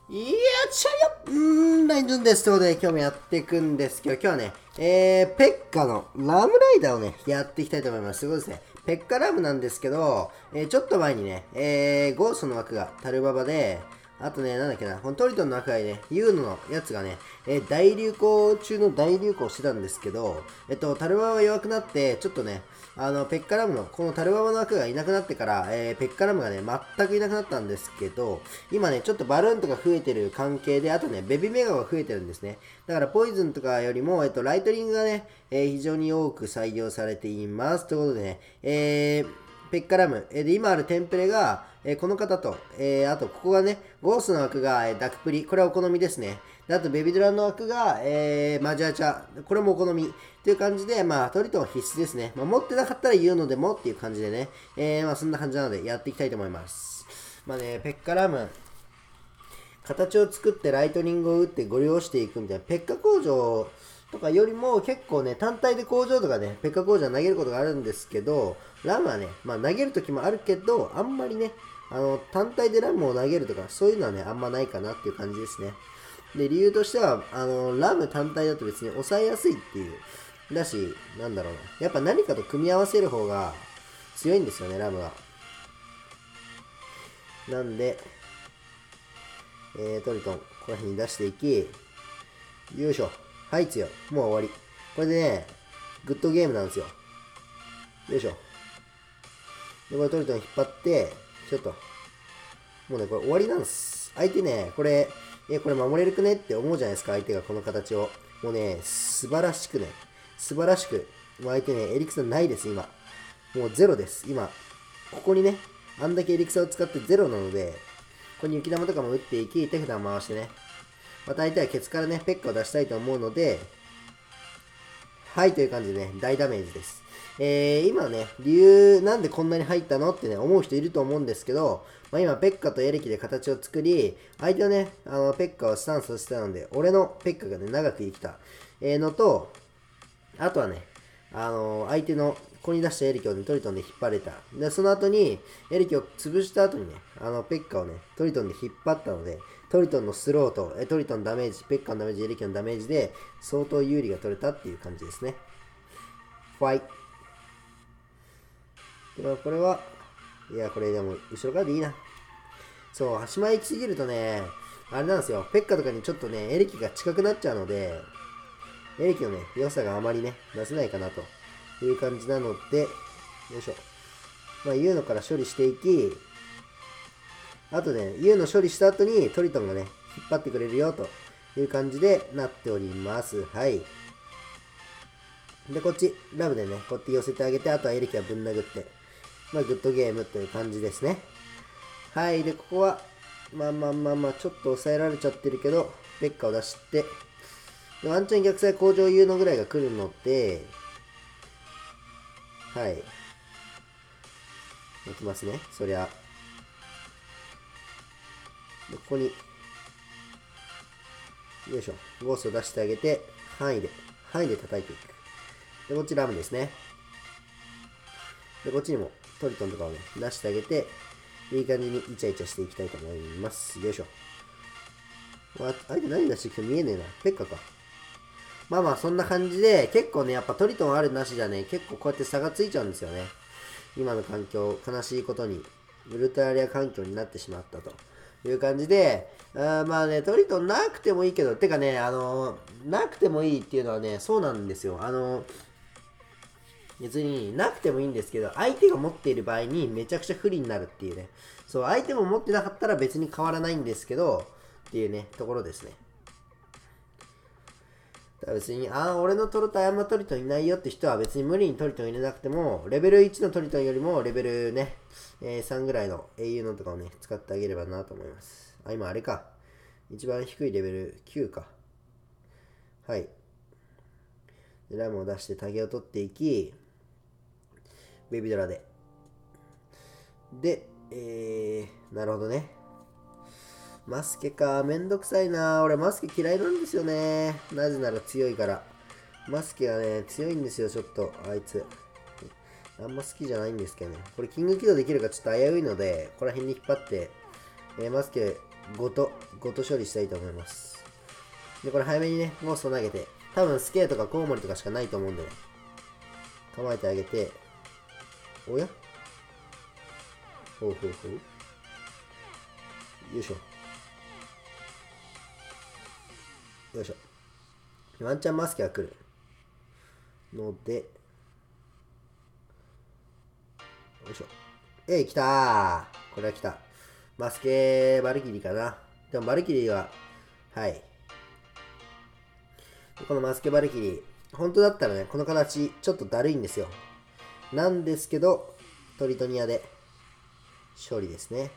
いやちゃよライジョンです。ということで今日もやっていくんですけど、今日はね、ペッカのラムライダーをね、やっていきたいと思います。すごいですね。ペッカラムなんですけど、ちょっと前にね、ゴーストの枠がタルババで、あとね、なんだっけな、このトリトンの中にね、ユーノのやつがね、大流行中の大流行してたんですけど、タルババが弱くなって、ちょっとね、ペッカラムの、このタルババの枠がいなくなってから、ペッカラムがね、全くいなくなったんですけど、今ね、ちょっとバルーンとか増えてる関係で、あとね、ベビーメガが増えてるんですね。だからポイズンとかよりも、ライトニングがね、非常に多く採用されています。ということでね、ペッカラム、で今あるテンプレが、この方と、あとここがね、ゴーストの枠が、ダクプリ、これはお好みですね。であとベビドラの枠が、マジャーチャ、これもお好みという感じで、まあトリトン必須ですね。まあ、持ってなかったら言うのでもっていう感じでね、まあそんな感じなのでやっていきたいと思います。まあね、ペッカラム、形を作ってライトニングを打ってご利用していくみたいな、ペッカ工場とかよりも結構ね、単体で工場とかね、ペッカ工場投げることがあるんですけど、ラムはね、まあ投げる時もあるけど、あんまりね、単体でラムを投げるとか、そういうのはね、あんまないかなっていう感じですね。で、理由としては、ラム単体だと別に抑えやすいっていう。だし、なんだろうな。やっぱ何かと組み合わせる方が強いんですよね、ラムは。なんで、トリトン、この辺に出していき、よいしょ。はい、強い。もう終わり。これでね、グッドゲームなんですよ。よいしょ。で、これトリトン引っ張って、ちょっと、もうね、これ終わりなんです。相手ね、これ守れるくねって思うじゃないですか、相手がこの形を。もうね、素晴らしくね、素晴らしく、もう相手ね、エリクサないです、今。もうゼロです、今。ここにね、あんだけエリクサを使ってゼロなので、ここに雪玉とかも打っていき、手札を回してね、また相手はケツからね、ペッカを出したいと思うので、はい、という感じでね、大ダメージです。今ね、理由なんでこんなに入ったのってね、思う人いると思うんですけど、まあ、今、ペッカとエレキで形を作り、相手はね、ペッカをスタンスさせたので、俺のペッカがね、長く生きた、のと、あとはね、相手のここに出したエレキをね、トリトンで引っ張れた。で、その後に、エレキを潰した後にね、ペッカをね、トリトンで引っ張ったので、トリトンのスローと、トリトンダメージ、ペッカのダメージ、エレキのダメージで、相当有利が取れたっていう感じですね。ファイ。でもこれは、いや、これでも、後ろからでいいな。そう、端前行きすぎるとね、あれなんですよ、ペッカとかにちょっとね、エレキが近くなっちゃうので、エレキのね、良さがあまりね、出せないかなという感じなので、よいしょ。まあ、U のから処理していき、あとね、U の処理した後にトリトンがね、引っ張ってくれるよという感じでなっております。はい。で、こっち、ラブでね、こうやって寄せてあげて、あとはエレキはぶん殴って、まあ、グッドゲームという感じですね。はい。で、ここは、まあまあまあまあ、ちょっと抑えられちゃってるけど、ペッカを出して、でワンチャン逆サイ工場 U のぐらいが来るので、はい。いきますね。そりゃ。でここに、よいしょ。ゴースト出してあげて、範囲で叩いていく。で、こっちラムですね。で、こっちにもトリトンとかをね、出してあげて、いい感じにイチャイチャしていきたいと思います。よいしょ。相手何出してきて見えねえな。ペッカか。まあまあ、そんな感じで、結構ね、やっぱトリトンあるなしじゃね、結構こうやって差がついちゃうんですよね。今の環境、悲しいことに、ウルトラレア環境になってしまったという感じで、まあね、トリトンなくてもいいけど、てかね、なくてもいいっていうのはね、そうなんですよ。別になくてもいいんですけど、相手が持っている場合にめちゃくちゃ不利になるっていうね。そう、相手も持ってなかったら別に変わらないんですけど、っていうね、ところですね。だから別に、俺のトルトあんまトリトンいないよって人は別に無理にトリトン入れなくても、レベル1のトリトンよりもレベルね、3ぐらいの英雄のとかをね、使ってあげればなと思います。今あれか。一番低いレベル9か。はい。でラムを出してタゲを取っていき、ベビドラで。で、なるほどね。マスケか。めんどくさいな。俺マスケ嫌いなんですよね。なぜなら強いから。マスケがね、強いんですよ、ちょっと。あいつ。あんま好きじゃないんですけどね。これキング起動できるかちょっと危ういので、ここら辺に引っ張って、マスケごと処理したいと思います。で、これ早めにね、ゴースト投げて、多分スケーとかコウモリとかしかないと思うんでね、構えてあげて、おやほうほうほう。よいしょ。よいしょ。ワンチャンマスケが来るので、よいしょ。来たー。これは来た。マスケバルキリーかな。でもバルキリーは、はい。このマスケバルキリー、本当だったらね、この形、ちょっとだるいんですよ。なんですけど、トリトニアで勝利ですね。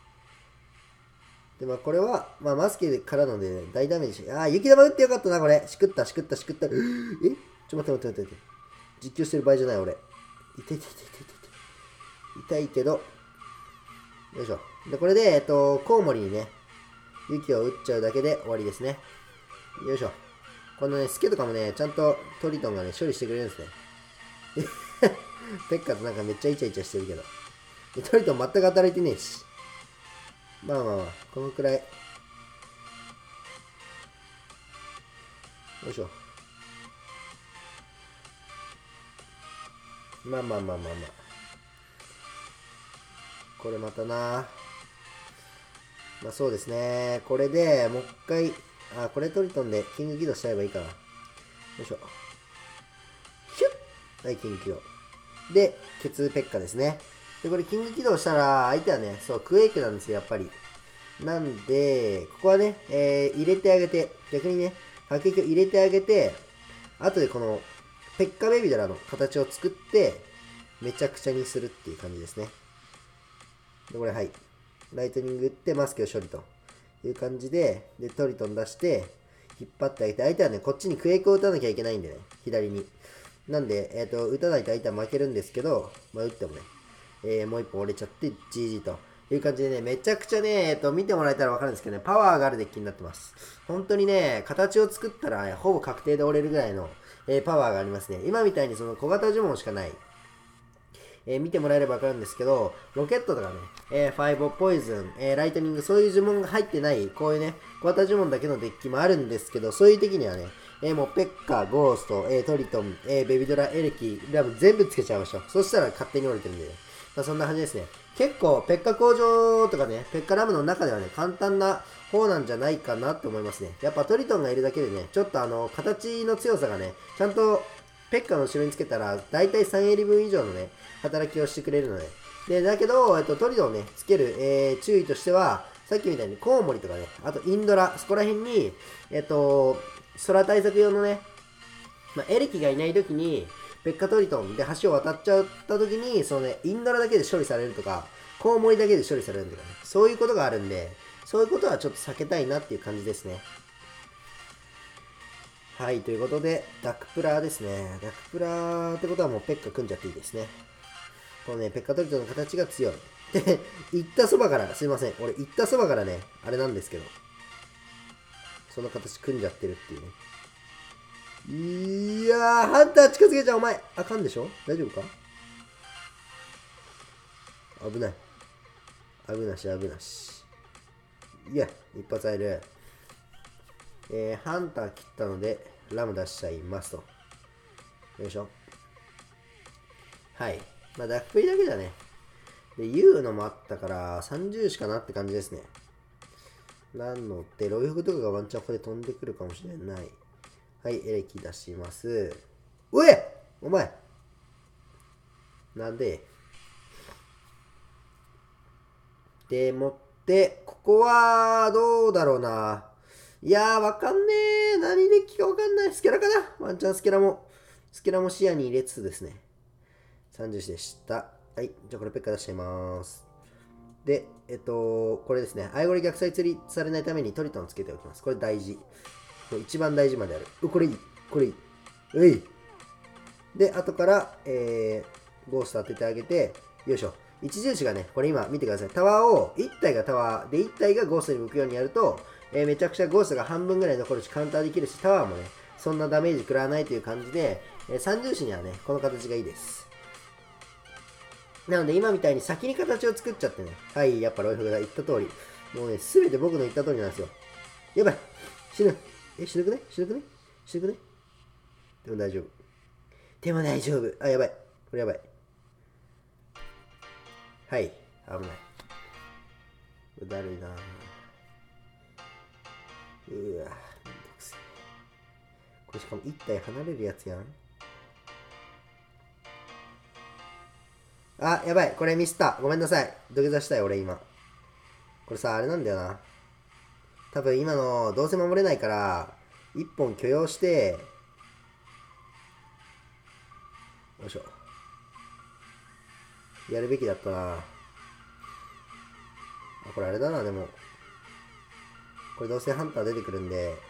で、これは、マスケからので、ね、大ダメージ。雪玉打ってよかったな、これ。しくった。ちょ、待って。実況してる場合じゃない、俺。痛いけど。よいしょ。で、これで、コウモリにね、雪を打っちゃうだけで終わりですね。よいしょ。このね、スケとかもね、ちゃんとトリトンがね、処理してくれるんですね。ペッカとなんかめっちゃイチャイチャしてるけど。トリトン全く働いてねえし。このくらい。よいしょ。これまたな。そうですね。これでもう一回、これトリトンでキング起動しちゃえばいいかな。よいしょ。ヒュッ。はい、キング起動。で、ケツペッカですね。で、これキング起動したら、相手はね、そう、クエイクなんですよ、やっぱり。なんで、ここはね、入れてあげて、逆にね、迫撃を入れてあげて、後でこの、ペッカベビドラの形を作って、めちゃくちゃにするっていう感じですね。で、これはい。ライトニング打ってマスケを処理という感じで、で、トリトン出して、引っ張ってあげて、相手はね、こっちにクエイクを打たなきゃいけないんでね、左に。なんで、打たないと相手は負けるんですけど、打ってもね、もう一本折れちゃって GG という感じでね、めちゃくちゃね、見てもらえたらわかるんですけどね、パワーがあるデッキになってます。本当にね、形を作ったら、ね、ほぼ確定で折れるぐらいの、パワーがありますね。今みたいにその小型呪文しかない。見てもらえればわかるんですけど、ロケットとかね、ファイボ、ポイズン、ライトニング、そういう呪文が入ってない、こういうね、小型呪文だけのデッキもあるんですけど、そういう時にはね、もうペッカ、ゴースト、トリトン、ベビドラ、エレキ、ラブ全部つけちゃいましょう。そしたら勝手に折れてるんで、ね、そんな感じですね。結構、ペッカ工場とかね、ペッカラムの中ではね、簡単な方なんじゃないかなと思いますね。やっぱトリトンがいるだけでね、ちょっと形の強さがね、ちゃんとペッカの後ろにつけたら、だいたい3エリ分以上のね、働きをしてくれるので。で、だけど、トリトンをね、つける、注意としては、さっきみたいにコウモリとかね、あとインドラ、そこら辺に、空対策用のね、エレキがいない時に、ペッカトリトンで橋を渡っちゃった時に、そのね、インドラだけで処理されるとか、コウモリだけで処理されるとかね、そういうことがあるんで、そういうことはちょっと避けたいなっていう感じですね。はい、ということで、ダックプラーですね。ダックプラーってことはもうペッカ組んじゃっていいですね。このね、ペッカトリトンの形が強い。で、行ったそばから、すいません。俺行ったそばからね、あれなんですけど、その形組んじゃってるっていうね。いやー、ハンター近づけちゃうお前。あかんでしょ大丈夫か危ない。危なし。いや、一発入る。ハンター切ったので、ラム出しちゃいますと。よいしょ。はい。ダックプリだけだね。で、U のもあったから、30しかなって感じですね。なので、ロイフグとかがワンチャンここで飛んでくるかもしれない。はい、エレキ出します。うえお前なんででもって、ここは、どうだろうな。いやー、わかんねー。何デッキかわかんない。スケラかなワンチャンスケラも視野に入れつつですね。30でした。はい。じゃあこれペッカ出しちゃいます。で、これですね。アイゴリ逆サイ釣りされないためにトリトンつけておきます。これ大事。一番大事まである。これいい。これいい。うい。で、後から、ゴースト当ててあげて、よいしょ。一重視がね、これ今見てください。タワーを、1体がタワーで1体がゴーストに向くようにやると、めちゃくちゃゴーストが半分ぐらい残るし、カウンターできるし、タワーもね、そんなダメージ食らわないという感じで、三重視にはね、この形がいいです。なので今みたいに先に形を作っちゃってね、はい、やっぱロイフが言った通り、 もうね、すべて僕の言った通りなんですよ。やばい、死ぬ。死ぬくね死ぬくね死ぬくね。でも大丈夫。でも大丈夫。あ、やばい。これやばい。はい。危ない。だるいな。うわ、めんどくせえ。これしかも一体離れるやつやん。あ、やばい。これミスった。ごめんなさい。土下座したい、俺今。これさ、あれなんだよな。多分今の、どうせ守れないから、一本許容して、よいしょ。やるべきだったな。あ、これあれだな、でも。これどうせハンター出てくるんで、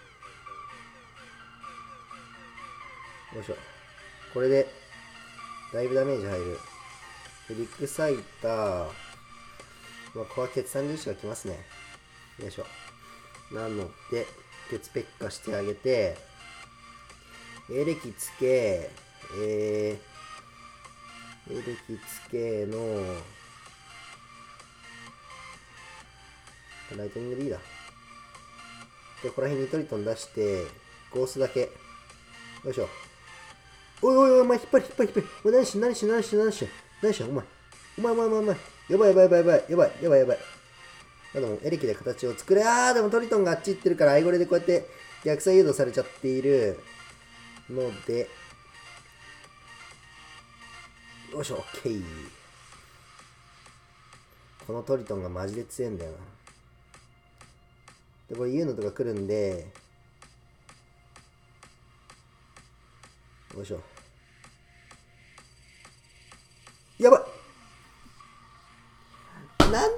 よいしょ。これで、だいぶダメージ入る。でビッグサイター、まあ、ここは鉄30しか来ますね。よいしょ。なので、鉄ペッカしてあげて、エレキつけ、エレキつけの、ライトニングでいいだ。で、ここら辺にトリトン出して、ゴーストだけ。よいしょ。おいおいおい、お前引っ張り引っ張り引っ張り。おい、何し何し何し何し何しお前。お前お前お前お前。やばいやばいやばいやばいやばいやばいやばい。あ、でもエレキで形を作れ。あー、でもトリトンがあっち行ってるから、アイゴレでこうやって逆サイ誘導されちゃっているので、よいしょ、オッケー。このトリトンがマジで強いんだよな。で、これ言うのとか来るんで、よいしょ。やばい、なんでやねん、なんでやね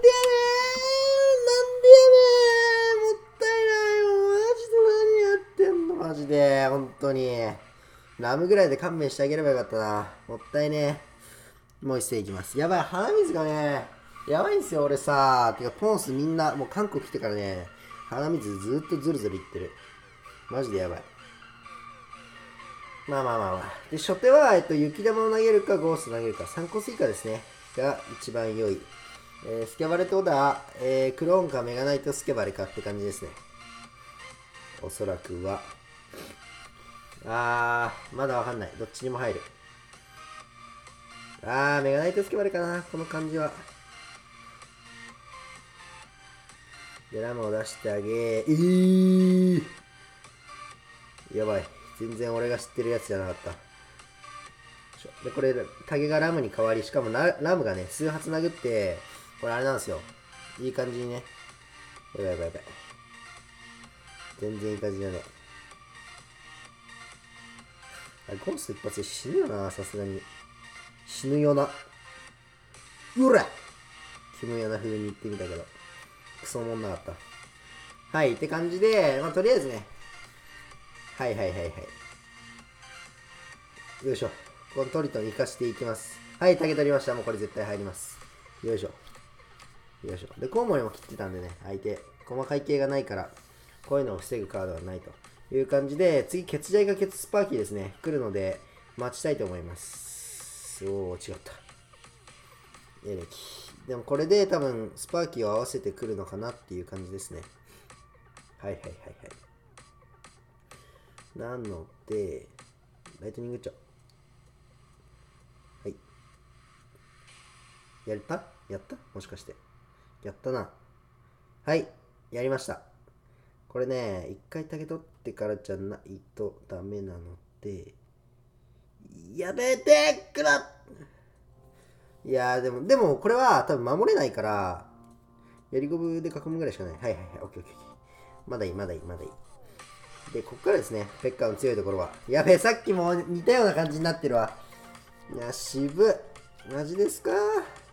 ん、もったいないよ。マジで何やってんの、マジで。本当に。ラムぐらいで勘弁してあげればよかったな。もったいねえ。もう一斉いきます。やばい、鼻水がね、やばいんすよ、俺さ。てか、ポンスみんな、もう韓国来てからね、鼻水ずっとズルズルいってる。マジでやばい。まあまあまあまあ。で、初手は、雪玉を投げるか、ゴースト投げるか、3コス以下ですね。が一番良い。スケバレってことは、クローンかメガナイトスケバレかって感じですね。おそらくは。まだわかんない。どっちにも入る。メガナイトスケバレかな。この感じは。で、ラムを出してあげやばい。全然俺が知ってるやつじゃなかった。で、これ、タゲがラムに変わり、しかもラムがね、数発殴って、これあれなんですよ。いい感じにね。やばいやばいやばい。全然いい感じだね。あれ、ゴースト一発で死ぬよな、さすがに。死ぬよな。うらキムヤな風に言ってみたけど。クソもんなかった。はい、って感じで、まあ、とりあえずね。はいはいはいはい。よいしょ。このトリトン生かしていきます。はい、竹取りました。もうこれ絶対入ります。よいしょ。よいしょ。で、コウモリも切ってたんでね、相手。細かい系がないから、こういうのを防ぐカードはないという感じで、次、ケツジャイがケツスパーキーですね。来るので、待ちたいと思います。おー、違った。エレキ。でもこれで多分、スパーキーを合わせてくるのかなっていう感じですね。はいはいはいはい。なので、ライトニングチョ。はい。やったもしかして。やったな。はい。やりました。これね、一回竹取ってからじゃないとダメなので、やめてくらいやーでもこれは多分守れないから、やりゴブで囲むぐらいしかない。はいはいはい、オッケーオッケー。まだいいまだいいまだいい。で、こっからですね、ペッカーの強いところは。やべえ、さっきも似たような感じになってるわ。いや、渋い。マジですか。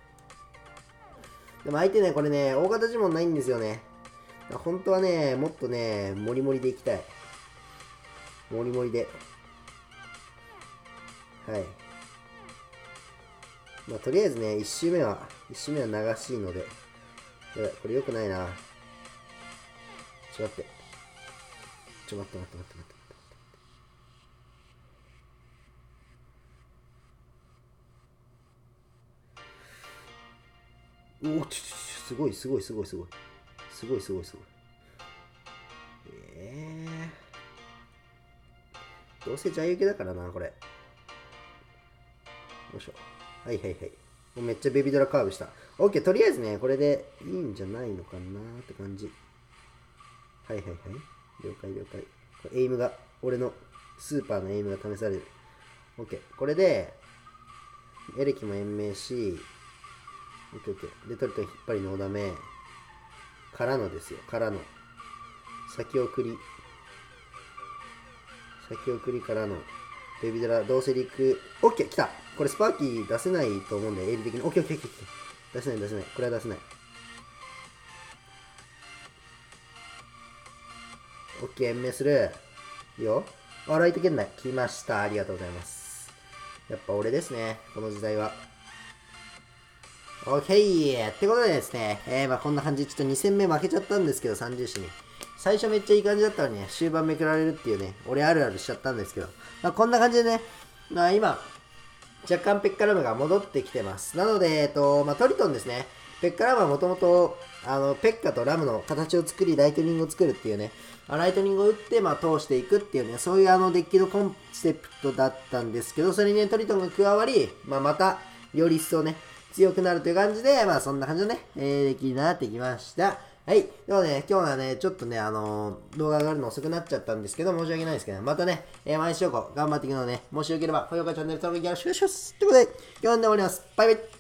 でも相手ね、これね、大型呪文ないんですよね。本当はね、もっとね、モリモリでいきたい。モリモリで。はい。まあ、とりあえずね、1周目は長しいので。やばい、これ良くないな。ちょっと待って。待って待って待って待って。おお、すごいすごいすごいすごい。 すごいすごいすごい。どうせジャイ受けだからな、これ。よいしょ。はいはいはい。もうめっちゃベビードラカーブした。OK、とりあえずね、これでいいんじゃないのかなって感じ。はいはいはい。了解了解。これエイムが、俺のスーパーのエイムが試される。OK。これで、エレキも延命し、OK OK。で、トリトン引っ張りノーダメ。からのですよ。からの。先送り。先送りからの。ベビードラ、どうせ陸。OK、来た。これスパーキー出せないと思うんで、エリ的に。OK、OK、OK。出せない、出せない。これは出せない。OK、延命する。いいよ。あ、ライト圏内。来ました。ありがとうございます。やっぱ俺ですね。この時代は。OK! ってことでですね、まあこんな感じ。ちょっと2戦目負けちゃったんですけど、30種に。最初めっちゃいい感じだったのにね、終盤めくられるっていうね、俺あるあるしちゃったんですけど、まあこんな感じでね、まあ今、若干ペッカラムが戻ってきてます。なので、まあトリトンですね。ペッカラムはもともと、ペッカとラムの形を作り、ライトニングを作るっていうね、ライトニングを打って、まあ通していくっていうね、そういうデッキのコンセプトだったんですけど、それにね、トリトンが加わり、まあまた、より一層ね、強くなるという感じで、まあそんな感じのね、デッキになってきました。はい。でもね、今日はね、ちょっとね、動画上がるの遅くなっちゃったんですけど、申し訳ないですけど、またね、毎週頑張っていくので、ね、もしよければ、高評価、チャンネル登録よろしくお願いします。ということで、今日はね、終わります。バイバイ。